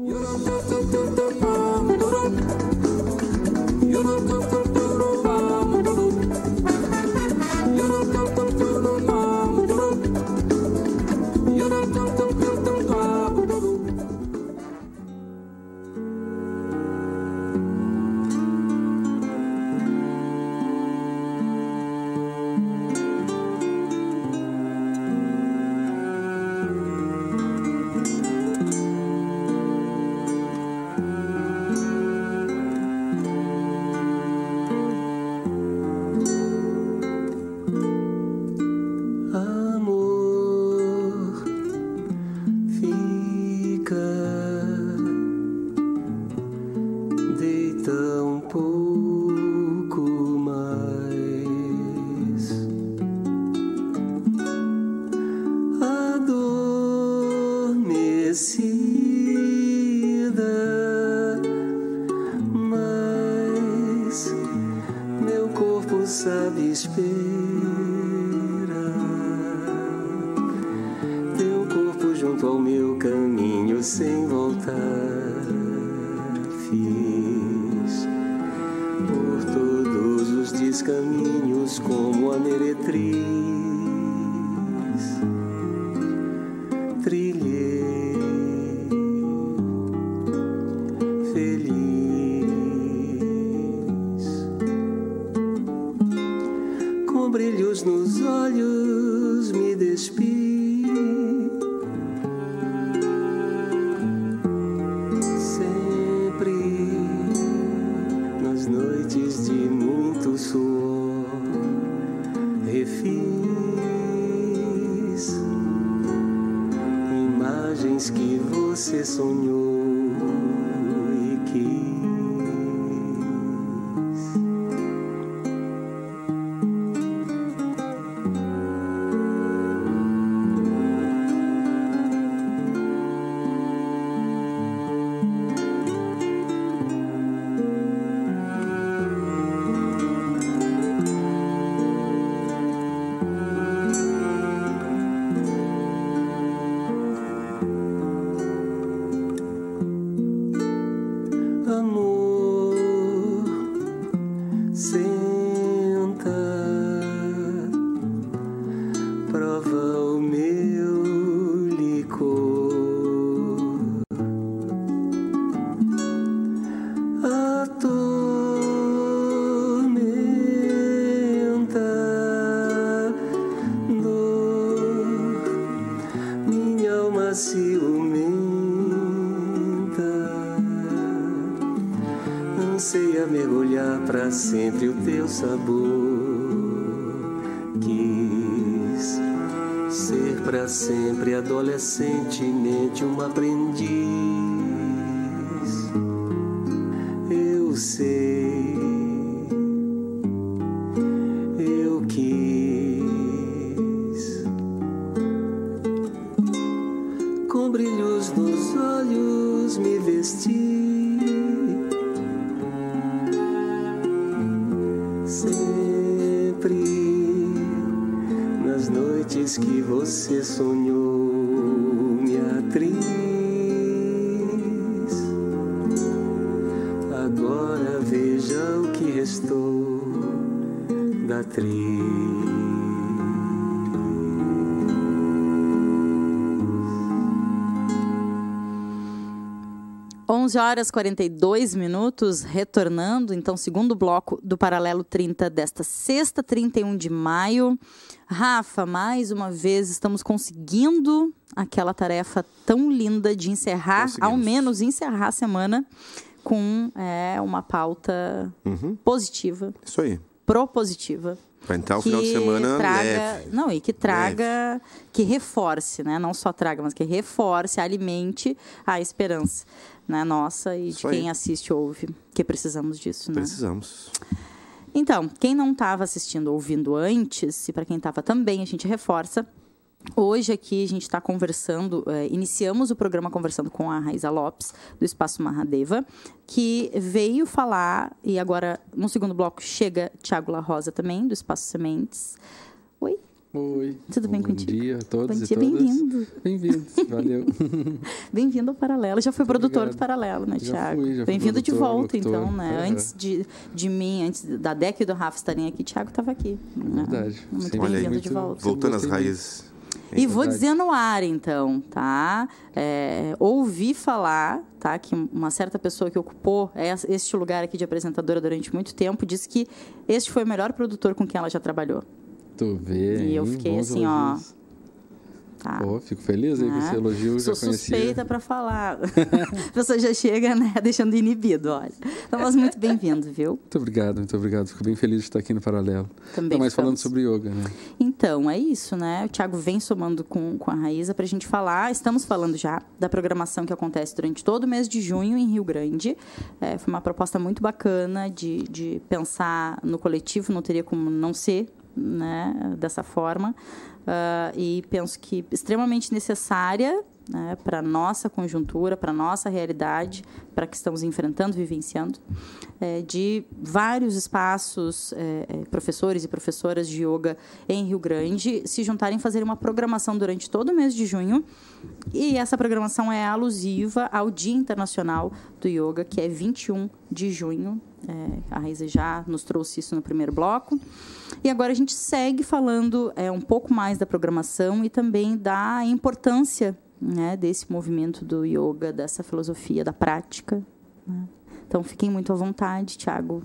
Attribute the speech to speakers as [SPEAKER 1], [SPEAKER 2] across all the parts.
[SPEAKER 1] Sempre o teu sabor, quis ser para sempre adolescentemente uma aprendiz. Eu sei, eu quis, com brilhos nos olhos me vestir. Que você sonhou, minha atriz. Agora veja o que restou da atriz.
[SPEAKER 2] 11h42, retornando, então, segundo bloco do Paralelo 30 desta sexta, 31 de maio. Rafa, mais uma vez, estamos conseguindo aquela tarefa tão linda de encerrar, ao menos encerrar a semana com uma pauta positiva.
[SPEAKER 3] Isso aí.
[SPEAKER 2] Propositiva.
[SPEAKER 3] Para entrar o final de semana leve.
[SPEAKER 2] Não, e que traga, leve. Que reforce, né? Não só traga, mas que reforce, alimente a esperança, né? Nossa e de quem assiste e ouve. Que precisamos disso, né?
[SPEAKER 3] Precisamos.
[SPEAKER 2] Então, quem não estava assistindo ou ouvindo antes, e para quem estava também, a gente reforça. Hoje aqui a gente está conversando, iniciamos o programa conversando com a Raíza Lopes, do Espaço Mahadeva, que veio falar, e agora no segundo bloco chega Thiago La Rosa também, do Espaço Sementes. Oi?
[SPEAKER 4] Oi.
[SPEAKER 2] Tudo bem contigo?
[SPEAKER 4] Bom dia a todos
[SPEAKER 2] Bom
[SPEAKER 4] e
[SPEAKER 2] dia,
[SPEAKER 4] todas.
[SPEAKER 2] bem-vindo.
[SPEAKER 4] Bem-vindos, valeu.
[SPEAKER 2] Bem-vindo ao Paralelo. Já foi produtor
[SPEAKER 4] obrigado.
[SPEAKER 2] do Paralelo, né, Thiago?
[SPEAKER 4] Já fui
[SPEAKER 2] Bem-vindo de volta,
[SPEAKER 4] locutor.
[SPEAKER 2] então, né? Antes de mim, antes da Deca e do Rafa estarem aqui, Thiago estava aqui. Né?
[SPEAKER 4] Verdade.
[SPEAKER 2] Muito
[SPEAKER 4] Sempre
[SPEAKER 2] bem-vindo de volta.
[SPEAKER 3] Voltando às
[SPEAKER 4] Gostei
[SPEAKER 3] raízes.
[SPEAKER 2] E vou dizer no ar, então, tá? Ouvi falar, tá? Que uma certa pessoa que ocupou este lugar aqui de apresentadora durante muito tempo disse que este foi o melhor produtor com quem ela já trabalhou.
[SPEAKER 4] Tu vê,
[SPEAKER 2] E eu
[SPEAKER 4] hein?
[SPEAKER 2] fiquei
[SPEAKER 4] Bons
[SPEAKER 2] assim,
[SPEAKER 4] elogios.
[SPEAKER 2] Tá.
[SPEAKER 4] Pô, fico feliz aí com esse elogio,
[SPEAKER 2] Sou
[SPEAKER 4] já conhecia.
[SPEAKER 2] suspeita para falar. A pessoa já chega, né, deixando inibido, olha. Então, mas muito bem-vindo, viu?
[SPEAKER 4] Muito obrigado. Fico bem feliz de estar aqui no Paralelo.
[SPEAKER 2] Também
[SPEAKER 4] mais falando
[SPEAKER 2] ficamos.
[SPEAKER 4] sobre yoga, né?
[SPEAKER 2] Então, é isso, né? O Thiago vem somando com a Raíza para a gente falar. Estamos falando já da programação que acontece durante todo o mês de junho em Rio Grande. Foi uma proposta muito bacana de pensar no coletivo, não teria como não ser, né, dessa forma. E penso que extremamente necessária, né, para a nossa conjuntura, para a nossa realidade, para que estamos enfrentando, vivenciando, de vários espaços, professores e professoras de yoga em Rio Grande, se juntarem e fazerem uma programação durante todo o mês de junho. E essa programação é alusiva ao Dia Internacional do Yoga, que é 21 de junho. A Raíza já nos trouxe isso no primeiro bloco. E agora a gente segue falando um pouco mais da programação e também da importância, né, desse movimento do yoga, dessa filosofia, da prática, né? Então, fiquem muito à vontade, Thiago.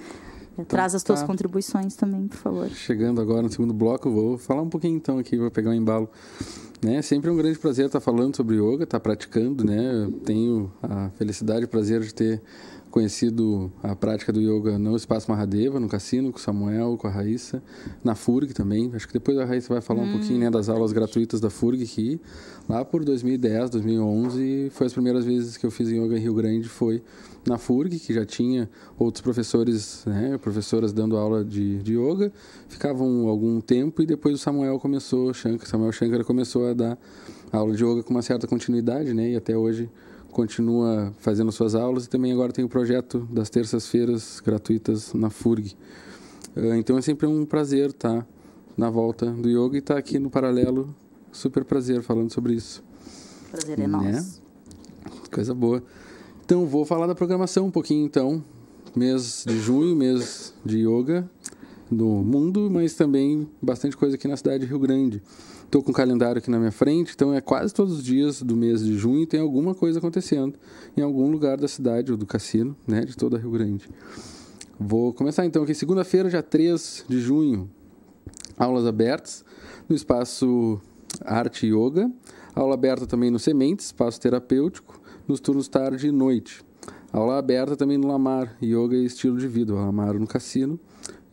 [SPEAKER 2] Traz as tuas contribuições também, por favor.
[SPEAKER 4] Chegando agora no segundo bloco, vou falar um pouquinho então aqui, vou pegar um embalo. Né? Sempre é um grande prazer estar falando sobre yoga, estar praticando, né? Eu tenho a felicidade e o prazer de ter conhecido a prática do yoga no Espaço Mahadeva, no Cassino, com o Samuel, com a Raíssa, na FURG também. Acho que depois a Raíssa vai falar um pouquinho, né, das aulas gratuitas da FURG, que lá por 2010, 2011, foi as primeiras vezes que eu fiz yoga em Rio Grande, foi na FURG, que já tinha outros professores, né, professoras dando aula de yoga, ficavam algum tempo e depois o Samuel Shankara começou a dar aula de yoga com uma certa continuidade, né, e até hoje continua fazendo suas aulas e também agora tem o projeto das terças-feiras gratuitas na FURG. Então é sempre um prazer estar na volta do yoga e estar aqui no Paralelo. Super prazer falando sobre isso.
[SPEAKER 2] Prazer é nosso.
[SPEAKER 4] Coisa boa. Então vou falar da programação um pouquinho então. Mês de junho, mês de yoga no mundo, mas também bastante coisa aqui na cidade de Rio Grande. Estou com o calendário aqui na minha frente, então quase todos os dias do mês de junho tem alguma coisa acontecendo em algum lugar da cidade ou do cassino, né, de toda Rio Grande. Vou começar então aqui, segunda-feira, dia 3 de junho, aulas abertas no Espaço Arte e Yoga, aula aberta também no Sementes, espaço terapêutico, nos turnos tarde e noite. Aula aberta também no Lamar, Yoga e Estilo de Vida, o Lamar no Cassino,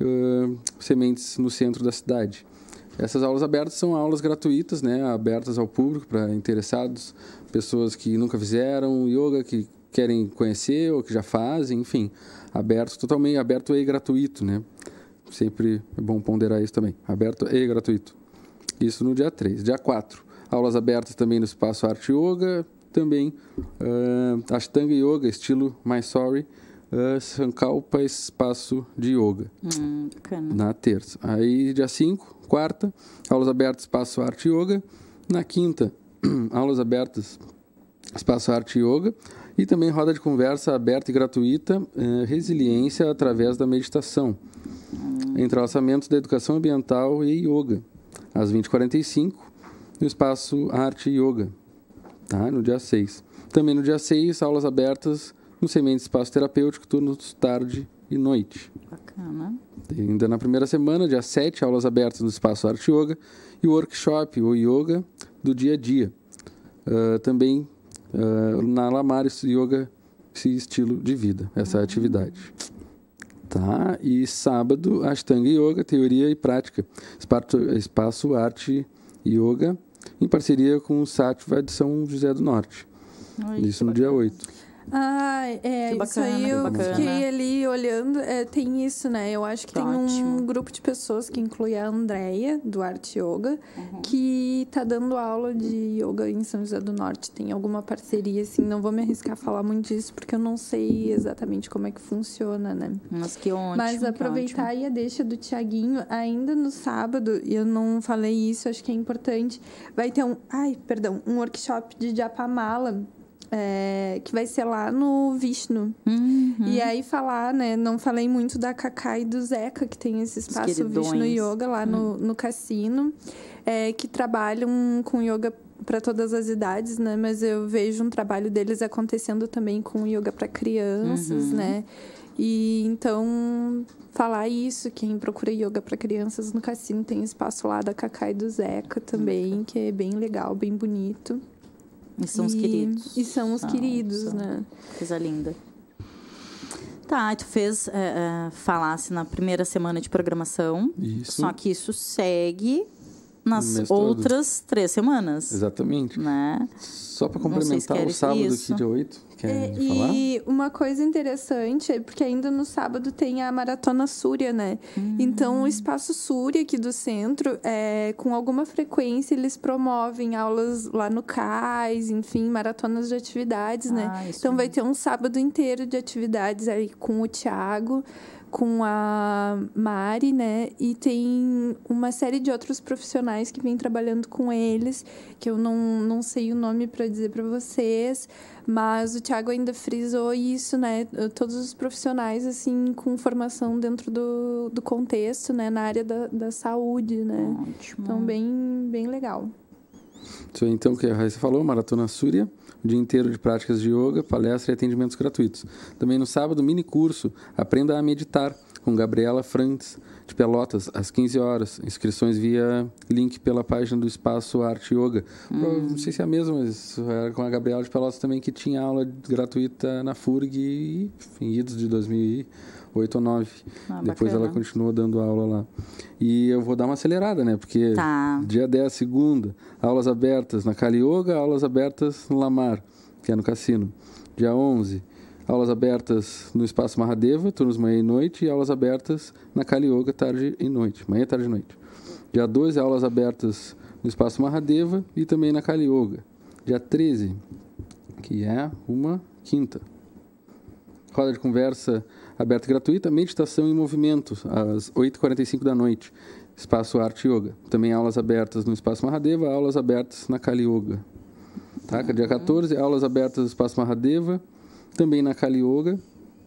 [SPEAKER 4] Sementes no centro da cidade. Essas aulas abertas são aulas gratuitas, né, abertas ao público, para interessados, pessoas que nunca fizeram yoga, que querem conhecer ou que já fazem, enfim, totalmente aberto e gratuito, né? Sempre é bom ponderar isso também, aberto e gratuito. Isso no dia 3. Dia 4, aulas abertas também no Espaço Arte Yoga, também Ashtanga Yoga, estilo Mysore, Sankalpa, espaço de yoga, na terça. Aí, dia 5, quarta, aulas abertas, espaço arte yoga. Na quinta, aulas abertas, espaço arte yoga. E também roda de conversa aberta e gratuita, resiliência através da meditação. Entrelaçamentos da educação ambiental e yoga. Às 20h45, no espaço arte yoga, tá? No dia 6. Também no dia 6, aulas abertas no Sementes Espaço Terapêutico, turnos tarde e noite.
[SPEAKER 2] Bacana.
[SPEAKER 4] Ainda na primeira semana, dia 7, aulas abertas no Espaço Arte Yoga e o workshop, o Yoga do Dia a Dia. Também na Lamares Yoga e Estilo de Vida, essa atividade. Tá? E sábado, Ashtanga Yoga, Teoria e Prática, Espaço Arte Yoga, em parceria com o Sattva de São José do Norte. Isso no dia 8.
[SPEAKER 2] Que bacana,
[SPEAKER 5] isso aí eu
[SPEAKER 2] bacana.
[SPEAKER 5] fiquei ali olhando, tem isso, né? Eu acho que tem um grupo de pessoas que inclui a Andrea, do Arte Yoga, que tá dando aula de yoga em São José do Norte. Tem alguma parceria, assim, não vou me arriscar a falar muito disso, porque eu não sei exatamente como é que funciona, né?
[SPEAKER 2] Mas que ótimo.
[SPEAKER 5] Mas aproveitar aí a deixa do Tiaguinho, ainda no sábado, e eu não falei isso, acho que é importante, vai ter um workshop de Japamala, que vai ser lá no Vishnu. E aí falar, né? Não falei muito da Cacá e do Zeca, que tem esse espaço Vishnu Yoga lá no cassino, que trabalham com yoga para todas as idades, né? Mas eu vejo um trabalho deles acontecendo também com yoga para crianças, né? E então falar isso, quem procura yoga para crianças no cassino tem espaço lá da Cacá e do Zeca também, que é bem legal, bem bonito.
[SPEAKER 2] E são os queridos.
[SPEAKER 5] E são os queridos, né?
[SPEAKER 2] Coisa linda. Tá, tu falasse na primeira semana de programação.
[SPEAKER 4] Isso.
[SPEAKER 2] Só que isso segue nas outras 3 semanas.
[SPEAKER 4] Exatamente.
[SPEAKER 2] Né?
[SPEAKER 4] Só para complementar o sábado aqui, dia 8, quer falar?
[SPEAKER 5] E uma coisa interessante é porque ainda no sábado tem a Maratona Súria, né? Então, o Espaço Súria aqui do centro, com alguma frequência, eles promovem aulas lá no CAIS, enfim, maratonas de atividades, né? Então, vai ter um sábado inteiro de atividades aí com o Thiago, com a Mari, né? E tem uma série de outros profissionais que vêm trabalhando com eles, que eu não sei o nome para dizer para vocês, mas o Thiago ainda frisou isso, né? Todos os profissionais, assim, com formação dentro do contexto, né? Na área da saúde, né?
[SPEAKER 2] Ótimo.
[SPEAKER 5] Então, bem legal.
[SPEAKER 4] Isso aí, então, que a Raíssa falou, Maratona Súria, o dia inteiro de práticas de yoga, palestra e atendimentos gratuitos. Também no sábado, mini curso Aprenda a Meditar, com Gabriela Frantz, de Pelotas, às 15 horas. Inscrições via link pela página do Espaço Arte Yoga. Não sei se é a mesma, mas era com a Gabriela de Pelotas também, que tinha aula gratuita na FURG, em idos de 2008 ou 2009. Depois ela continuou dando aula lá. E eu vou dar uma acelerada, né? Porque dia 10, segunda, aulas abertas na Kali Yoga, aulas abertas no Lamar, que é no cassino. Dia 11, aulas abertas no Espaço Mahadeva, turnos manhã e noite, e aulas abertas na Kali Yoga, tarde e noite. Manhã, tarde e noite. Dia 12, aulas abertas no Espaço Mahadeva e também na Kali Yoga. Dia 13, que é uma quinta. Roda de conversa aberta e gratuita, meditação em movimento, às 8h45 da noite. Espaço Arte Yoga. Também aulas abertas no Espaço Mahadeva, aulas abertas na Kali Yoga. Tá? Dia 14, aulas abertas no Espaço Mahadeva, também na Kali Yoga.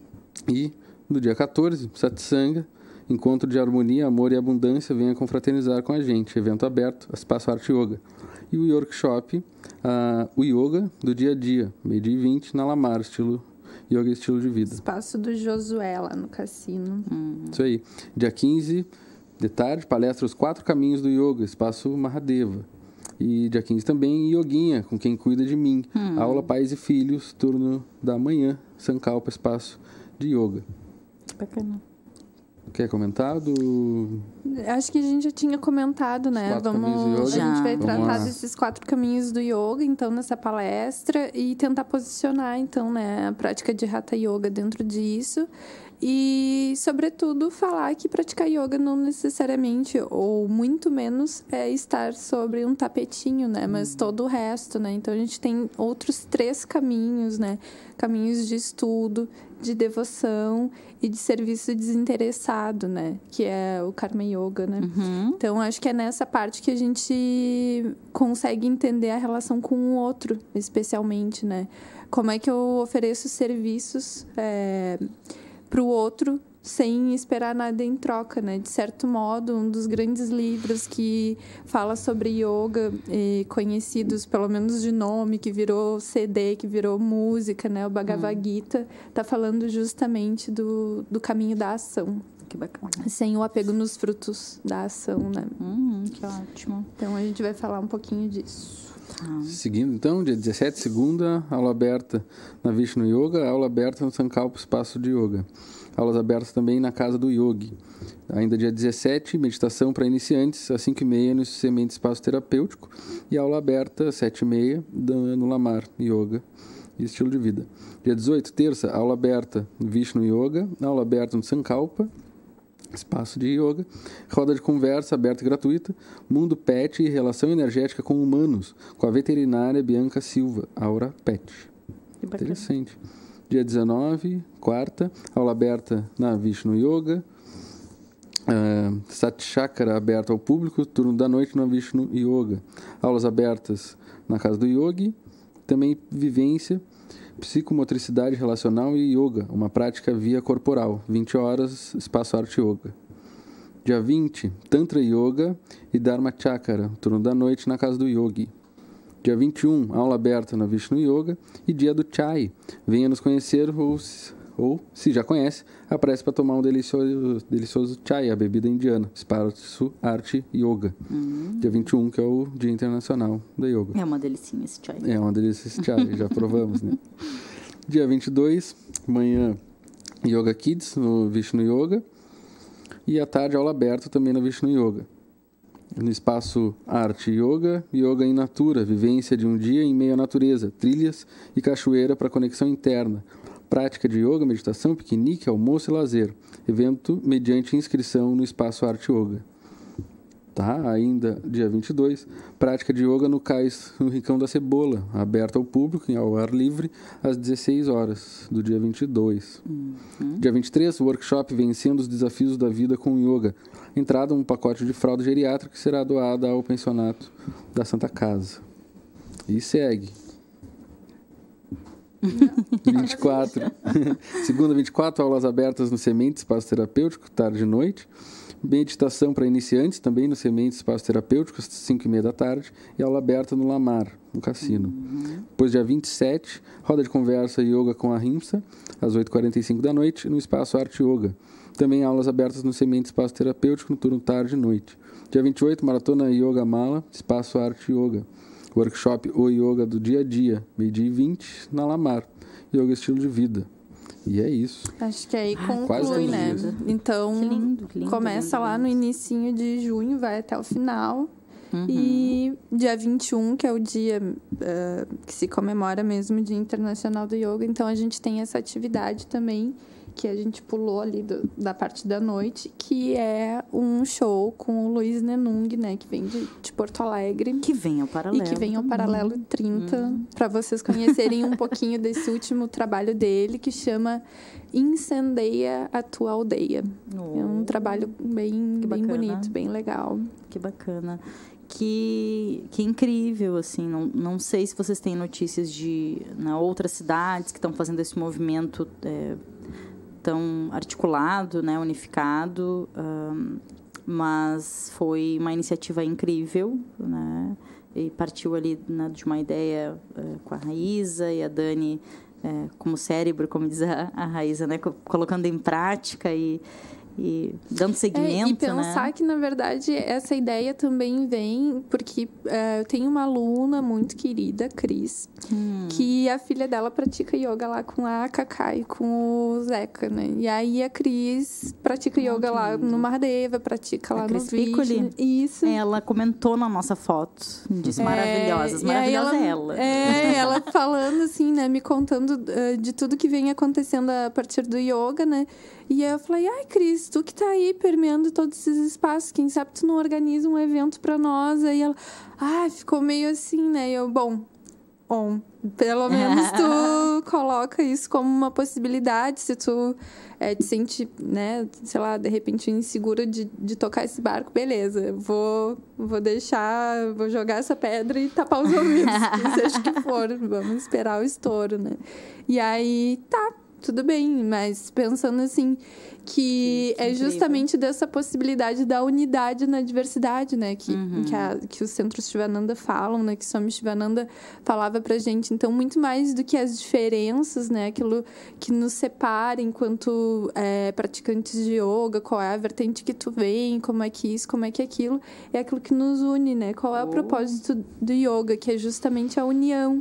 [SPEAKER 4] E no dia 14, Satsanga, encontro de harmonia, amor e abundância, venha confraternizar com a gente. Evento aberto, Espaço Arte Yoga. E o workshop, o Yoga do dia a dia, 12h20, na Lamar, Yoga e estilo de vida.
[SPEAKER 5] Espaço do Josué lá no cassino.
[SPEAKER 4] Isso aí. Dia 15 de tarde, palestra Os 4 Caminhos do Yoga, Espaço Mahadeva. E dia 15 também, Yoguinha, com quem cuida de mim. Aula Pais e Filhos, turno da manhã, Sankalpa, Espaço de Yoga.
[SPEAKER 2] Bacana.
[SPEAKER 4] Quer comentar do...
[SPEAKER 5] Acho que a gente já tinha comentado, né? A gente vai tratar desses 4 caminhos do yoga, então, nessa palestra, e tentar posicionar, então, né, a prática de Hatha Yoga dentro disso. E, sobretudo, falar que praticar yoga não necessariamente, ou muito menos, é estar sobre um tapetinho, né? Mas todo o resto, né? Então, a gente tem outros 3 caminhos, né? Caminhos de estudo, de devoção e de serviço desinteressado, né? Que é o Karma Yoga, né? Então, acho que é nessa parte que a gente consegue entender a relação com o outro, especialmente, né? Como é que eu ofereço serviços para o outro sem esperar nada em troca, né? De certo modo, um dos grandes livros que fala sobre yoga, conhecidos pelo menos de nome, que virou CD, que virou música, né? O Bhagavad Gita, está falando justamente do caminho da ação.
[SPEAKER 2] Que bacana.
[SPEAKER 5] Sem o apego nos frutos da ação, né?
[SPEAKER 2] Que ótimo.
[SPEAKER 5] Então, a gente vai falar um pouquinho disso.
[SPEAKER 4] Seguindo, então, dia 17, segunda, aula aberta na Vishnu Yoga, aula aberta no Sankalpa, Espaço de Yoga. Aulas abertas também na Casa do Yogi. Ainda dia 17, meditação para iniciantes, às 5h30 no Semente Espaço Terapêutico. E aula aberta, às 7h30, no Lamar Yoga. e estilo de vida. Dia 18, terça, aula aberta no Vishnu Yoga, aula aberta no Sankalpa, espaço de yoga, roda de conversa aberta e gratuita, mundo pet e relação energética com humanos, com a veterinária Bianca Silva, Aura Pet. Interessante. Dia 19, quarta, aula aberta na Vishnu Yoga, Sat Chakra aberto ao público, turno da noite na Vishnu Yoga, aulas abertas na casa do yogi, também vivência, psicomotricidade relacional e yoga, uma prática via corporal, 20 horas, espaço arte yoga. Dia 20, Tantra Yoga e Dharma Chakra, turno da noite na casa do yogi. Dia 21, aula aberta na Vishnu Yoga e dia do Chai. Venha nos conhecer ou se já conhece, aparece para tomar um delicioso chai, a bebida indiana, espaço arte yoga. Dia 21, que é o Dia Internacional da Yoga.
[SPEAKER 2] É uma delicinha esse chai.
[SPEAKER 4] É uma delícia esse chai, já provamos, né? Dia 22, manhã, Yoga Kids no Vishnu Yoga. E à tarde, aula aberta também no Vishnu Yoga. No espaço Arte Yoga, Yoga in Natura, vivência de um dia em meio à natureza, trilhas e cachoeira para conexão interna. Prática de yoga, meditação, piquenique, almoço e lazer. Evento mediante inscrição no espaço Arte Yoga. Tá, ainda dia 22, prática de yoga no cais no Rincão da Cebola, aberto ao público, ao ar livre, às 16 horas do dia 22. Dia 23, workshop Vencendo os Desafios da Vida com Yoga. Entrada um pacote de fralda geriátrica que será doada ao pensionato da Santa Casa. E segue. 24. Segunda, 24, aulas abertas no Semente, espaço terapêutico, tarde e noite. Meditação para iniciantes, também no Semente, espaço terapêutico, às 5h30 da tarde. E aula aberta no Lamar, no cassino. Depois, dia 27, roda de conversa e yoga com a Rimsa, às 8h45 da noite, no espaço Arte Yoga. Também aulas abertas no Semente, espaço terapêutico, no turno tarde e noite. Dia 28, maratona Yoga Mala, espaço Arte Yoga. Workshop O Yoga do Dia a Dia, meio-dia e 20, na Lamar. Yoga Estilo de Vida. E é isso.
[SPEAKER 5] Acho que aí conclui, né? Então,
[SPEAKER 2] que lindo,
[SPEAKER 5] começa
[SPEAKER 2] lindo,
[SPEAKER 5] lá no inicinho de junho, vai até o final. E dia 21, que é o dia que se comemora mesmo o Dia Internacional do Yoga. Então, a gente tem essa atividade também, que a gente pulou ali da parte da noite, que é um show com o Luiz Nenung, né, que vem de Porto Alegre.
[SPEAKER 2] Que vem ao Paralelo.
[SPEAKER 5] E que vem ao Paralelo 30, para vocês conhecerem um pouquinho desse último trabalho dele, que chama Incendeia a Tua Aldeia. É um trabalho bem bonito, bem legal.
[SPEAKER 2] Que bacana. Que incrível, assim, não sei se vocês têm notícias de outras cidades que estão fazendo esse movimento tão articulado, né, unificado, mas foi uma iniciativa incrível, né, e partiu ali de uma ideia com a Raíza e a Dani como cérebro, como diz a Raíza, né, colocando em prática e dando seguimento,
[SPEAKER 5] e pensar, né, que, na verdade, essa ideia também vem porque eu tenho uma aluna muito querida, Cris, que a filha dela pratica yoga lá com a Cacá e com o Zeca, né? E aí a Cris pratica yoga lá no Mahadeva, pratica lá no Vishnu. Isso.
[SPEAKER 2] Ela comentou na nossa foto, disse maravilhosa é ela.
[SPEAKER 5] Ela falando assim, né, me contando de tudo que vem acontecendo a partir do yoga, né? E aí eu falei, ai, Cris, tu que tá aí permeando todos esses espaços, quem sabe tu não organiza um evento pra nós? Aí ela, ficou meio assim, né? E eu, bom, pelo menos tu coloca isso como uma possibilidade, se tu te sente, né, sei lá, de repente insegura de tocar esse barco, beleza, vou jogar essa pedra e tapar os ouvidos, seja o que for, vamos esperar o estouro, né? E aí, tudo bem, mas pensando assim, que é justamente dessa possibilidade da unidade na diversidade, né? Que os centros Shivananda falam, né? Que Swami Shivananda falava pra gente. Então, muito mais do que as diferenças, né? Aquilo que nos separa enquanto praticantes de yoga, qual é a vertente que tu vem, como é que isso, como é que aquilo, é aquilo que nos une, né? Qual é o propósito do yoga, que é justamente a união.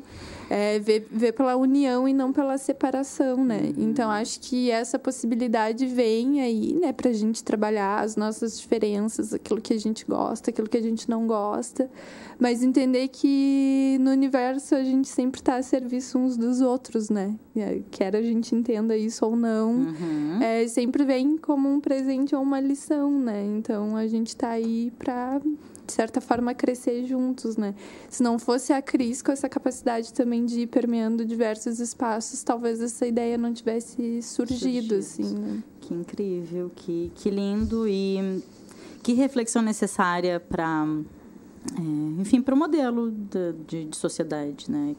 [SPEAKER 5] ver pela união e não pela separação, né? Então, acho que essa possibilidade vem aí, né, pra gente trabalhar as nossas diferenças, aquilo que a gente gosta, aquilo que a gente não gosta, mas entender que no universo a gente sempre está a serviço uns dos outros, né? Quer a gente entenda isso ou não, sempre vem como um presente ou uma lição, né? Então, a gente está aí para, de certa forma, crescer juntos, né? Se não fosse a Cris com essa capacidade também de ir permeando diversos espaços, talvez essa ideia não tivesse surgido, assim, né?
[SPEAKER 2] Que incrível, que lindo e que reflexão necessária para, enfim, para o modelo de sociedade, né?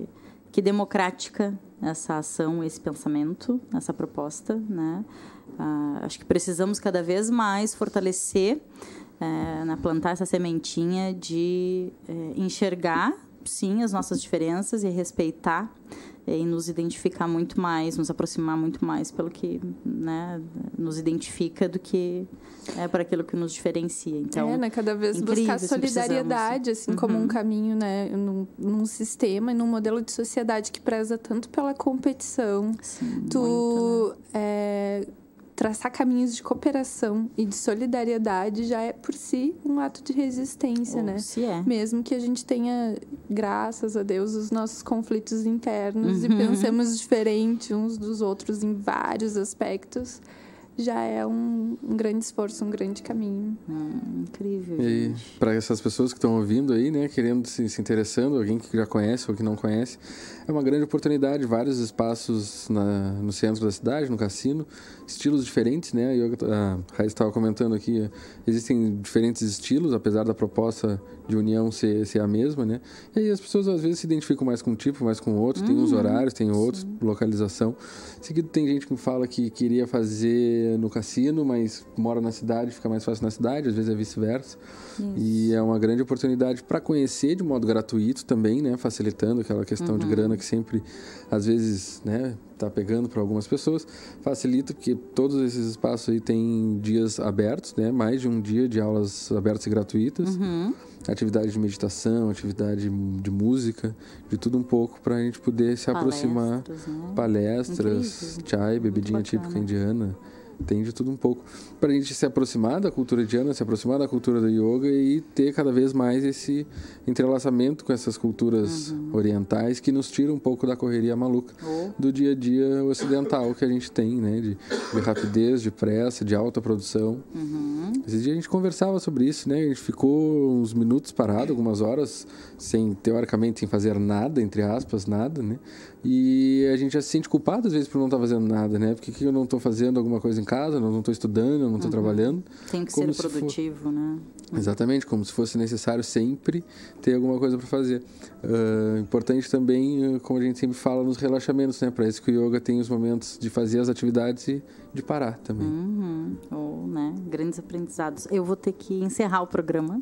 [SPEAKER 2] Que democrática essa ação, esse pensamento, essa proposta, né? Acho que precisamos cada vez mais fortalecer, plantar essa sementinha de enxergar, sim, as nossas diferenças e respeitar e nos identificar muito mais, nos aproximar muito mais pelo que, né, nos identifica do que para aquilo que nos diferencia. Então,
[SPEAKER 5] né, cada vez buscar solidariedade, assim, como um caminho, né, num sistema e num modelo de sociedade que preza tanto pela competição.
[SPEAKER 2] Sim, muito, né?
[SPEAKER 5] Traçar caminhos de cooperação e de solidariedade já é, por si, um ato de resistência, né? Mesmo que a gente tenha, graças a Deus, os nossos conflitos internos e pensemos diferente uns dos outros em vários aspectos, já é um grande esforço, um grande caminho.
[SPEAKER 2] Incrível.
[SPEAKER 4] E para essas pessoas que estão ouvindo aí, né, querendo se interessando, alguém que já conhece ou que não conhece, é uma grande oportunidade, vários espaços no centro da cidade, no cassino, estilos diferentes, né? A Raíssa estava comentando aqui, existem diferentes estilos, apesar da proposta de união ser a mesma, né? E aí as pessoas às vezes se identificam mais com um tipo, mais com outro, tem uns horários, tem outros, localização. Em seguida tem gente que fala que queria fazer no cassino, mas mora na cidade, fica mais fácil na cidade, às vezes é vice-versa. E é uma grande oportunidade para conhecer de modo gratuito também, né? Facilitando aquela questão de grana que sempre, às vezes, né, tá pegando para algumas pessoas, facilita porque todos esses espaços aí têm dias abertos, né? Mais de um dia de aulas abertas e gratuitas, atividade de meditação, atividade de música, de tudo um pouco para a gente poder se aproximar, né? Palestras, chai, bebidinha típica indiana. Tem de tudo um pouco. Para a gente se aproximar da cultura indiana, se aproximar da cultura do yoga e ter cada vez mais esse entrelaçamento com essas culturas orientais que nos tira um pouco da correria maluca do dia a dia ocidental que a gente tem, né? De rapidez, de pressa, de alta produção. Esse dia a gente conversava sobre isso, né? A gente ficou uns minutos parado, algumas horas, teoricamente, sem fazer nada, entre aspas, nada, né? E a gente já se sente culpado às vezes por não estar fazendo nada, né? Por que eu não estou fazendo alguma coisa em casa, não estou estudando, não estou trabalhando?
[SPEAKER 2] Tem que ser produtivo, né?
[SPEAKER 4] Exatamente, como se fosse necessário sempre ter alguma coisa para fazer. Importante também, como a gente sempre fala, nos relaxamentos, né? Para isso que o yoga tem os momentos de fazer as atividades e de parar também.
[SPEAKER 2] Né? Grandes aprendizados. Eu vou ter que encerrar o programa.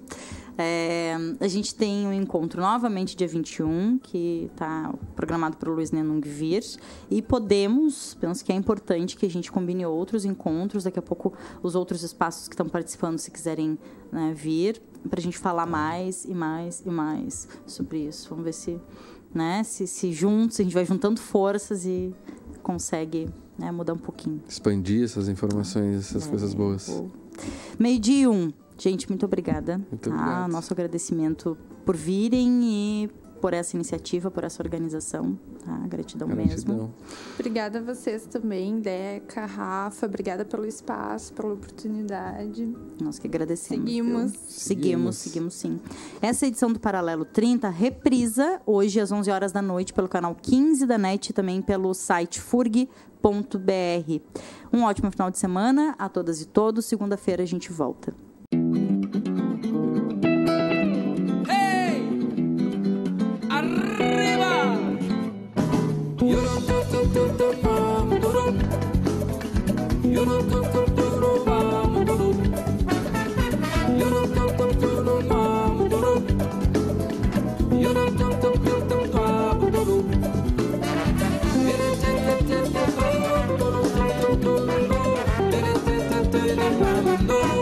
[SPEAKER 2] A gente tem um encontro novamente dia 21, que está programado para o Luiz Nenung vir. E penso que é importante que a gente combine outros encontros. Daqui a pouco, os outros espaços que estão participando, se quiserem, né, vir, para a gente falar mais e mais e mais sobre isso. Vamos ver se, né, se juntos, a gente vai juntando forças e consegue, né, mudar um pouquinho.
[SPEAKER 4] Expandir essas informações, essas coisas boas.
[SPEAKER 2] 12:01. Gente, muito obrigada.
[SPEAKER 4] Muito obrigado.
[SPEAKER 2] Nosso agradecimento por virem e por essa iniciativa, por essa organização. Gratidão mesmo.
[SPEAKER 5] Obrigada a vocês também, Deca, Rafa. Obrigada pelo espaço, pela oportunidade.
[SPEAKER 2] Nós que agradecemos.
[SPEAKER 5] Seguimos
[SPEAKER 2] sim. Essa edição do Paralelo 30 reprisa hoje às 11 horas da noite pelo canal 15 da NET e também pelo site furg.br. Um ótimo final de semana a todas e todos. Segunda-feira a gente volta.
[SPEAKER 1] No